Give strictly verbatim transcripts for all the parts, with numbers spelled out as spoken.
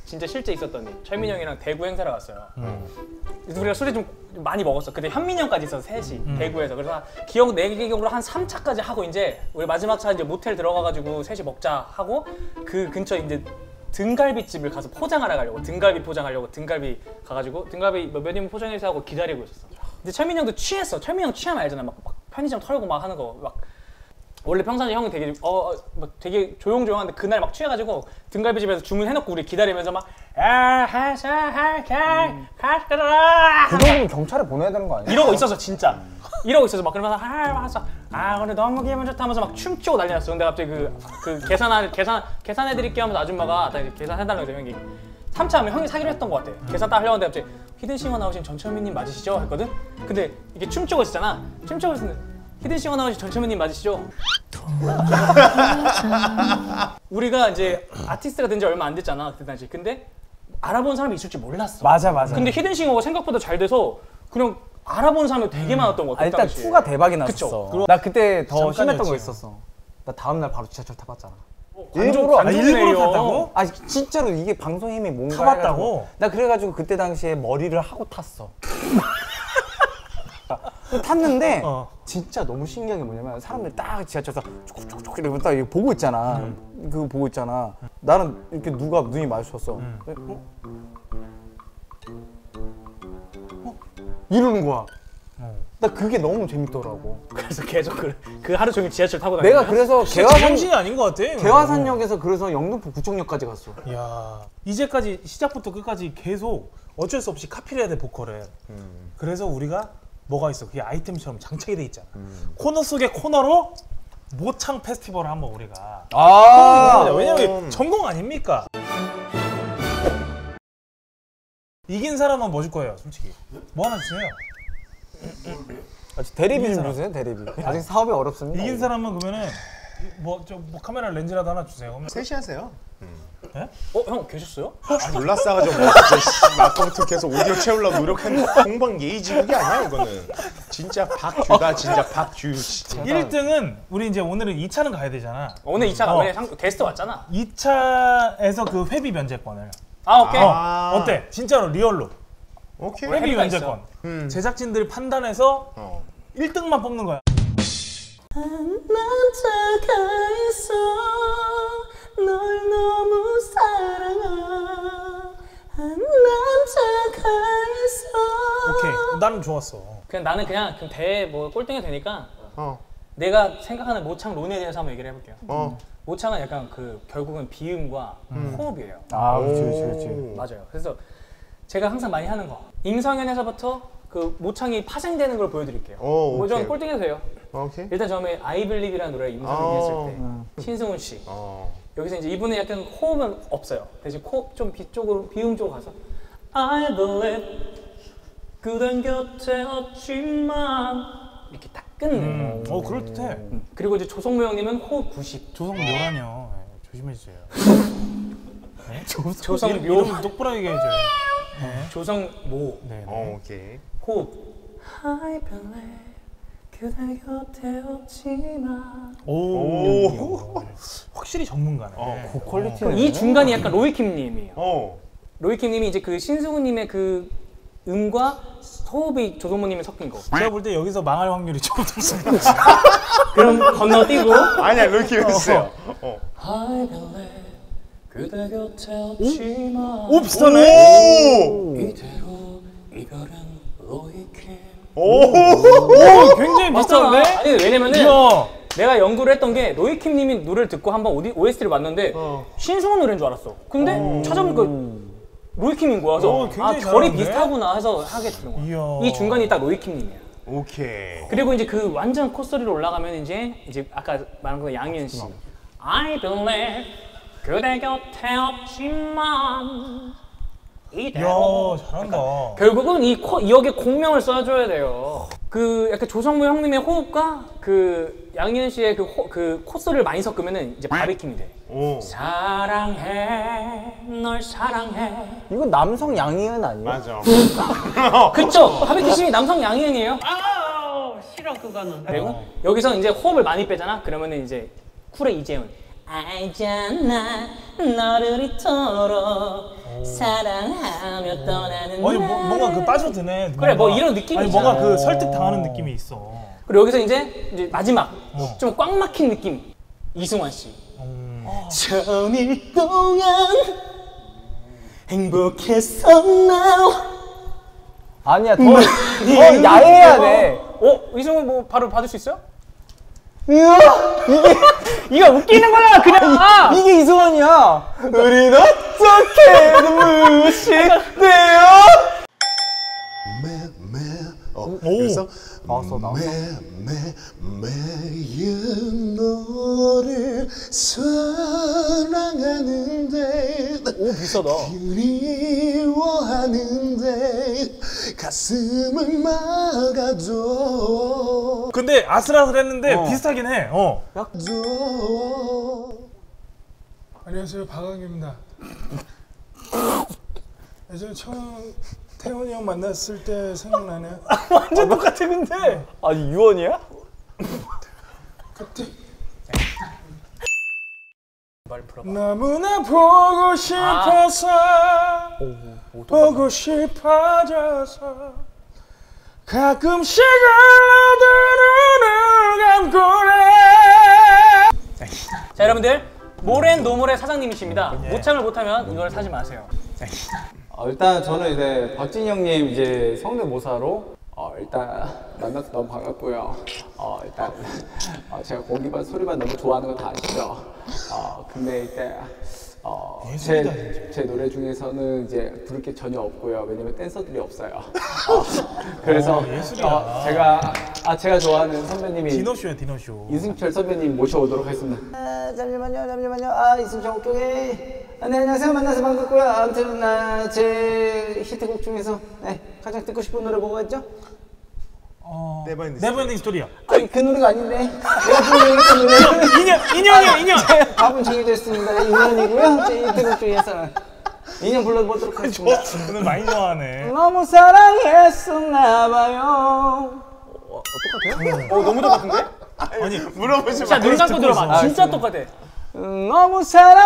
진짜 실제 있었던 일. 철민이 형이랑 대구 행사를 갔어요. 음. 그래서 우리가 술이 좀 많이 먹었어. 그때 현민이 형까지 있어서 셋이 음. 대구에서. 그래서 기억 내 기억으로 한 삼 차까지 하고 이제 우리 마지막 차 이제 모텔 들어가가지고 셋이 먹자 하고 그 근처 이제 등갈비집을 가서 포장하러 가려고 등갈비 포장하려고 등갈비 가가지고 등갈비 몇 인분 포장해서 하고 기다리고 있었어. 근데 철민이 형도 취했어. 철민이 형 취하면 알잖아. 막, 막 편의점 털고 막 하는 거 막. 원래 평상시 형은 되게 어 막 되게 조용조용한데 그날 막 취해가지고 등갈비집에서 주문해놓고 우리 기다리면서 막 그 정도면 경찰에 보내야 되는 거 아니야? 이러고 있어서 진짜 이러고 있어서 막 그러면서 하면서 아 오늘 너무 기분 좋다 하면서 막 춤추고 난리 났어. 근데 갑자기 그, 그 계산할 계산 계산해드릴게요 하면서 아줌마가 다 계산해달라고 해서 형이 삼 차 하면 형이 사기로 했던 것 같아. 계산 딱 하려고 하는데 갑자기 히든싱어 나오신 전철민님 맞으시죠? 했거든? 근데 이게 춤추고 있었잖아. 춤추고 있었는데 히든싱어 나오신 전철민님 맞으시죠? 우리가 이제 아티스트가 된 지 얼마 안 됐잖아 그때 당시. 근데 알아본 사람이 있을 줄 몰랐어. 맞아 맞아. 근데 히든싱어가 생각보다 잘 돼서 그냥 알아보는 사람이 되게 음. 많았던 것 같아. 아, 일단 당시에. 투가 대박이 났었어. 그쵸? 나 그때 더 심했던 거 잠깐이었지. 있었어. 나 다음날 바로 지하철 타봤잖아. 일부러 아, 일부러 탔다고? 아 진짜로 이게 방송 힘이 뭔가 타봤다고? 해가지고. 나 그래가지고 그때 당시에 머리를 하고 탔어. 탔는데 어. 진짜 너무 신기한 게 뭐냐면 사람들이 딱 지하철에서 촉촉촉 이러고 딱 이렇게 보고 있잖아. 음. 그거 보고 있잖아. 나는 이렇게 누가 눈이 마주쳤어. 음. 어? 어? 이러는 거야. 어. 나 그게 너무 재밌더라고. 그래서 계속 그, 그 하루 종일 지하철 타고 다녔어. 내가 그래서 제정신이 개화산, 아닌 것 같아. 개화산역에서 그래서 영등포 구청역까지 갔어. 야 이제까지 시작부터 끝까지 계속 어쩔 수 없이 카피를 해야 돼 보컬을. 음. 그래서 우리가 뭐가 있어? 그게 아이템처럼 장착이 돼 있잖아. 음. 코너 속의 코너로 모창 페스티벌을 한번 우리가. 아, 왜냐면 전공 아닙니까? 이긴 사람은 뭐 줄 거예요, 솔직히? 뭐 하나 주세요. 아직 대리비 이긴 좀 사람. 주세요, 대리비. 아직 사업이 어렵습니다. 이긴 사람은 그러면은 뭐 저 뭐 카메라 렌즈라도 하나 주세요. 그러면 셋이 하세요. 네? 어? 형 계셨어요? 아, 졸라 싸가지고 뭐 진짜 씨, 아까부터 계속 오디오 채우려고 노력했는데 공방 예의지국이 아니야 이거는. 진짜 박규다 진짜 박규. 진짜. 일 등은 우리 이제 오늘은 이 차는 가야 되잖아. 오늘 이 차가 어. 원래 상, 게스트 왔잖아. 이 차에서 그 회비 면제권을. 아 오케이. 어, 아. 어때? 진짜로 리얼로. 오케이. 회비 회비가 면제권. 음. 제작진들 판단해서 어. 일 등만 뽑는 거야. 남자가 있어 널 너무 사랑한 남자가 있어. 오케이. 나는 좋았어. 그냥 나는 그냥 그럼 대회 뭐 꼴등이 되니까 어. 내가 생각하는 모창 론에 대해서 한번 얘기를 해볼게요. 어. 모창은 약간 그 결국은 비음과 호흡이에요. 아, 그렇지, 그렇지, 오. 그렇지. 맞아요. 그래서 제가 항상 많이 하는 거 임성현에서부터 그 모창이 파생되는 걸 보여드릴게요. 오, 뭐 저는 오케이. 꼴등해도 돼요. 오케이. 일단 처음에 I Believe이라는 노래를 임성현이 아. 했을 때 신승훈 씨 어. 여기서 이제 이분은 약간 호흡은 없어요. 대신 코 좀 비쪽으로 비음 쪽으로 가서 I believe 그댄 곁에 없지만 이렇게 딱 끝내. 음. 어 그럴 듯해. 음. 그리고 이제 조성모 형님은 호흡 구십. 조성 묘라뇨. 네, 조심해 주세요. 네? 조성 이름, 묘. 이름 똑바로 얘기해줘요. 네. 조성모 네. 네. 어, 오케이. 호흡. I believe 그대 곁에 없지만. 오. 오. 확실히 전문가네. 어, 그 퀄리티는 이 중간이 약간 로이킴님이에요. 어. 로이킴님이 이제 그 신승훈님의 그 음과 호흡이 조성모님이 섞인 거. 제가 볼 때 여기서 망할 확률이 조금 높습니다. 그럼 건너뛰고 아니야 이렇게 했어요. 어. I believe 그대 곁에 없지만. 오 비슷하네. 오. 이대로 이별은 로이킴. 오. 오 굉장히 맞잖아. 비슷한데? 아니 왜냐면은 이야. 내가 연구를 했던 게 로이킴님이 노래를 듣고 한번 오에스티를 봤는데 어. 신승훈 노래인 줄 알았어. 근데 찾아보니까 로이킴인 거야. 그래서 오, 아 굉장히 결이 잘하는데? 비슷하구나 해서 하게 되는 거야. 이야. 이 중간이 딱 로이킴님이야. 오케이. 그리고 이제 그 완전 콧소리로 올라가면 이제 이제 아까 말한 거 양희은 씨. I believe 그대 곁에 없지만 이대로. 이야 잘한다. 결국은 이 코, 이역에 공명을 써줘야 돼요. 그 약간 조성모 형님의 호흡과 그 양희은 씨의 그, 호, 그 콧소리를 많이 섞으면은 이제 바비킴이 돼. 오. 사랑해, 널 사랑해. 이건 남성 양희은 아니에요? 맞아. 그쵸? 바비킴 씨 남성 양희은이에요. 아 싫어 그거는. 그리고 여기서 이제 호흡을 많이 빼잖아. 그러면은 이제 쿨의 이재훈. 알잖아 너를 이토록 사랑하며 떠나는 아니 뭐, 뭔가 그 빠져드네. 그래, 뭔가. 뭐 이런 느낌이 아니 있잖아. 뭔가 그 설득 당하는 느낌이 있어. 그리고 여기서 이제, 이제 마지막 어. 좀 꽉 막힌 느낌. 이승환 씨. 음. 천일 동안 행복했었나? 아니야 더, 더 야해야 돼. 어? 이승환 뭐 바로 받을 수 있어요? 이야 이게 이거 웃기는 거야 그냥. 아! 이게 이승환이야. 우린 어떻게든 무식돼요. 매매 어 그래서 나왔어 나왔어. 매매 매일 너를 사랑하는데 오 비싸다. 그리워하는데 가슴을 막아도 근데 아슬아슬했는데 어. 비슷하긴 해. 어. 도 안녕하세요, 박광규입니다. 예전에 처음 태훈이 형 만났을 때 생각나네요. 완전 똑같아 근데. 아니 유언이야? 그때 말 풀어봐. 너무나 보고 싶어서 보고 싶어져서 가끔씩은 너도 눈을 감고 해. 자 여러분들 모렌 노몰의 사장님이십니다. 모창을 못하면 이걸 사지 마세요. 어, 일단 저는 이제 박진희 형님 이제 성대모사로 어, 일단 만나서 너무 반갑고요. 어, 일단 어, 제가 공기반 소리반 너무 좋아하는 거 다 아시죠? 어, 근데 일단 어, 제, 제 노래 중에서는 이제 부를 게 전혀 없고요. 왜냐면 댄서들이 없어요. 어, 그래서 어, 제가 아 제가 좋아하는 선배님이 디너쇼야 디너쇼. 이승철 선배님 모셔오도록 하겠습니다. 아, 잠시만요, 잠시만요. 아, 이승철 오케이. 아, 네, 안녕하세요. 만나서 반갑고요. 아무튼 나 제 히트곡 중에서 네, 가장 듣고 싶은 노래 뭐가 있죠? 어. 네버엔딩 네버엔딩 스토리야. 아니 그 노래가 아닌데. 내가 부르는 그 노래는 인형 인형이야 인형. 제 답은 정해졌습니다. 인연이고요. 제 히트곡 중에서 인형 불러보도록 하겠습니다. 오늘 많이 좋아하네. 너무 사랑했었나봐요. 어 너무 똑같은데? 아니 물어보지 자 눈 감고 들어봐. 아, 진짜 알겠습니다. 똑같아. 너무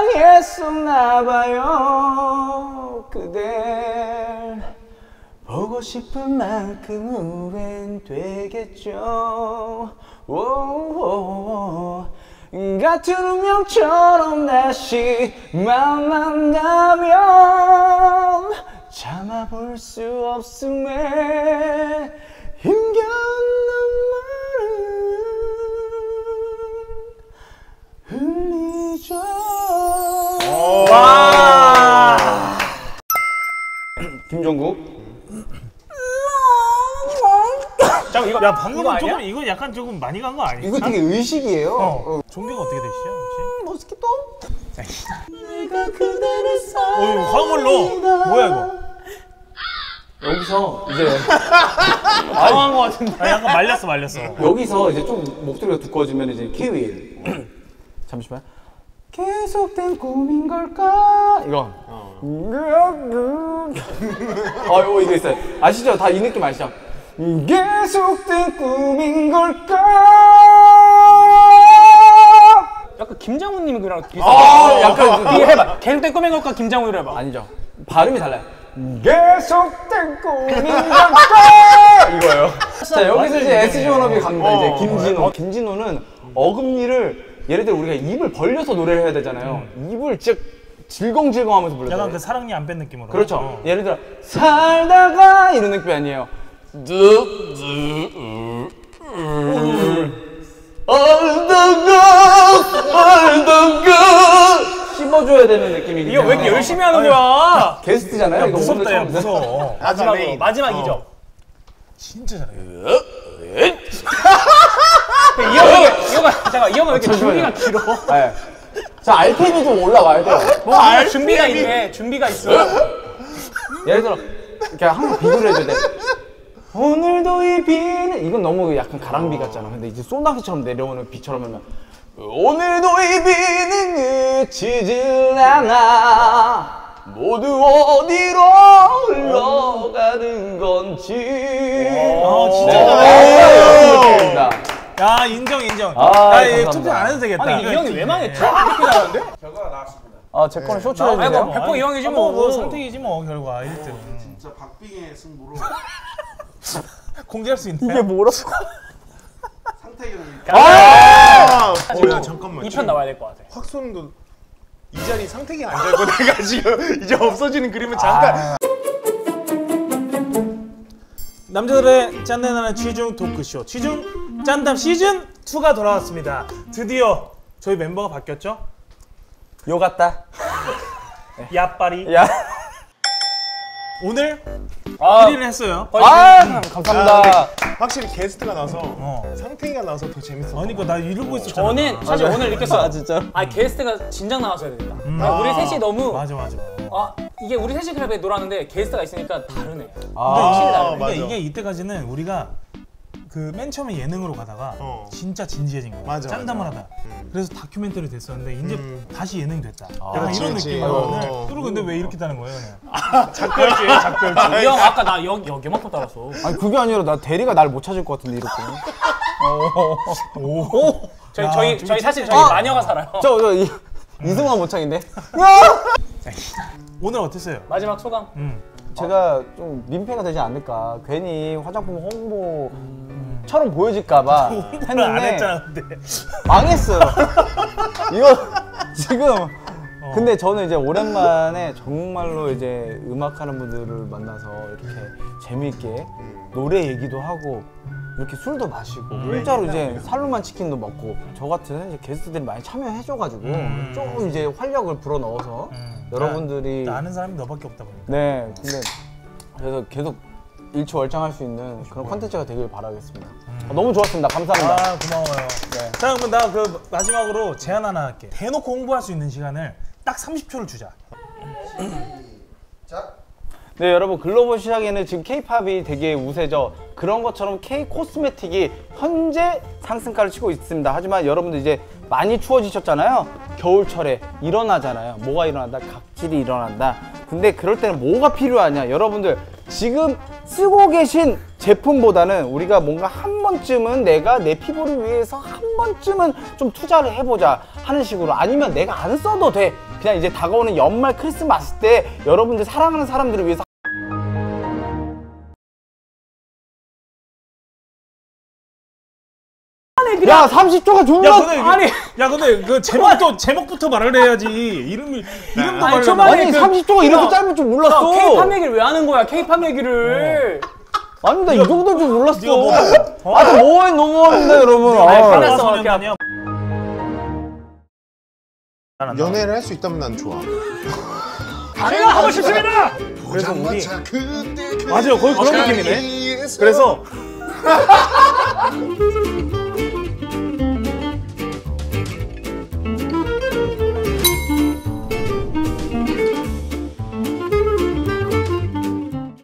사랑했었나봐요 그댈 보고 싶은 만큼 후회는 되겠죠 오오오. 같은 운명처럼 다시 만난다면 참아볼 수 없음에 힘겨운 눈물은 흘리죠. 와. 김종국. 잠깐 이거 야 방금은 이거 아니야? 조금 이거 약간 조금 많이 간 거 아니야? 이거 되게 의식이에요. 어. 종교가 어떻게 되시죠 혹시? 모스키토. 내가 그대를 어 이거 화물로 뭐야 이거? 여기서 이제 당황한 거 같은데. 아 약간 말렸어 말렸어. 여기서 이제 좀 목소리가 두꺼워지면 이제 케이윌. 잠시만. 계속된 꿈인 걸까? 이거. 어. 어, 이거 이거 있어요. 아시죠? 다 이 느낌 아시죠? 계속된 꿈인 걸까? 약간 김장훈님이 그랑 비슷해. 아, 약간 이거 해봐. 계속된 꿈인 것과 김장훈으로 해봐. 아니죠. 발음이 달라요. 계속된 꿈인 걸까? 이거예요. 자, 여기서 이제 에스지 워너비 갑니다. 이제 김진호. 김진호는 어금니를 예를 들어 우리가 입을 벌려서 노래를 해야 되잖아요. 입을 진짜 질겅질겅하면서 불러요. 약간 그 사랑니 안 뺀 느낌으로. 그렇죠. 어. 예를 들어 살다가 이런 느낌이 아니에요. 알다가 알다가 씹어줘야 되는 느낌이기 이거 왜 이렇게 열심히 하는 거야? 게스트잖아요. 야 이거 무섭다 야 오늘 처음 무서워. 마지막으로 마지막이죠. 진짜 잘해. 이 형이 이 형아 잠깐 이 형은 왜 이렇게 준비가 길어? 네. 자, 알펜이 좀 올라와야 돼요. 뭐 준비가 있네. 준비가 있어. 예를 들어 이렇게 항상 비교를 해줘야 돼. 오늘도 이 비는 이건 너무 약간 가랑비 같잖아. 근데 이제 소나기처럼 내려오는 비처럼 하면 오늘도 이 비는 그치질 않아 모두 어디로 흘러가는 건지. 아 진짜 네. 잘해. 야 인정 인정. 아, 야 이거 감사합니다. 투표 안 해도 되겠다. 아니 이 형이 왜 망했죠? 이렇게 잘하는데? 결과가 나왔습니다. 아, 제 거는 쇼츠로 아이고 해주세요. 백퍼 이왕이지 뭐, 뭐. 뭐 상택이지 뭐 결과 일 등. 진짜 박빙의 승부로 공개할 수 있나요? 이게 뭐라고? 상태형이 아! 어, 야 잠깐만. 이 편 나와야 될 것 같아. 확손도 이 자리 상택이 앉아있고 내가 지금 이제 없어지는 그림은 잠깐. 남자들의 짠내나는 취중 토크쇼 취중 짠담 시즌 이가 돌아왔습니다. 드디어 저희 멤버가 바뀌었죠? 요 같다. 야빠리 야. 오늘 아, 일 위를 했어요. 아, 감사합니다. 확실히 게스트가 나서 어. 상택이가 나서 더 재밌어. 아니 그나 이러고 있었잖아. 저는 사실 오늘 느꼈어요. 아, 진짜? 아 게스트가 진작 나왔어야 된다. 음. 아, 우리 셋이 너무 맞아 맞아. 아 이게 우리 셋이 그래 놀았는데 게스트가 있으니까 다르네. 아, 확실히 다르네. 그러니까 맞아. 이게 이때까지는 우리가 그 맨 처음에 예능으로 가다가 어. 진짜 진지해진 거야. 맞아, 짠담을 맞아. 하다. 그래서 다큐멘터리 됐었는데 이제 음. 다시 예능 됐다. 약간 그렇지, 이런 그렇지. 느낌이야. 어. 오늘. 그리고 근데 왜 이렇게 따는 거예요? 그냥? 작별주예요, 작별주. 이 형 아까 나 여, 여기만큼 따랐어. 아니 그게 아니라 나 대리가 날 못 찾을 것 같은데 이렇게. 오. 저희 야, 저희 좀 저희 사실 저희 아! 마녀가 살아요. 저 저 이 이승환 모창인데. 오늘 어땠어요? 마지막 소감. 음. 제가 좀 민폐가 되지 않을까. 괜히 화장품 홍보처럼 보여질까봐 홍보를 안 했는데 했잖아, 근데. 망했어요. 이거 지금. 근데 저는 이제 오랜만에 정말로 이제 음악하는 분들을 만나서 이렇게 재미있게 노래 얘기도 하고 이렇게 술도 마시고 공짜로 이제 살로만 치킨도 먹고 저 같은 이제 게스트들이 많이 참여해줘가지고 음. 조금 이제 활력을 불어 넣어서 음. 여러분들이 나, 나 아는 사람이 너밖에 없다 보니까. 네 근데 그래서 계속 일취월장할 수 있는 그런 컨텐츠가 되길 바라겠습니다. 아, 너무 좋았습니다. 감사합니다. 아 고마워요. 네. 자 그러면 나 그 마지막으로 제안 하나 할게. 대놓고 홍보할 수 있는 시간을 딱 삼십 초를 주자. 네 여러분 글로벌 시장에는 지금 K-팝이 되게 우세죠. 그런 것처럼 K-코스메틱이 현재 상승가를 치고 있습니다. 하지만 여러분들 이제 많이 추워지셨잖아요. 겨울철에 일어나잖아요. 뭐가 일어난다? 각질이 일어난다. 근데 그럴 때는 뭐가 필요하냐? 여러분들 지금 쓰고 계신 제품보다는 우리가 뭔가 한 번쯤은 내가 내 피부를 위해서 한 번쯤은 좀 투자를 해보자 하는 식으로, 아니면 내가 안 써도 돼. 그냥 이제 다가오는 연말 크리스마스 때 여러분들 사랑하는 사람들을 위해서 야 삼십 초가 존나. 야 근데 아니. 야 근데 그 제목도 제목부터 말을 해야지. 이름이 이름도 아니, 말을 초반에 하면 아니 그- 삼십 초가 이렇게 야, 짧을 줄 몰랐어. K-팝 얘기를 왜 하는 거야? K-팝 얘기를. 아니 나 이 정도인 줄 몰랐어. 네가 뭐 어? 아, 너무 너무합니다 여러분. 아니, 아, 화났어. 소년단이야. 연애를 할 수 있다면 난 좋아. 제가 하고 싶습니다. 그래서 우리 그때 그 맞아요 거의 그런 느낌이네. 그래서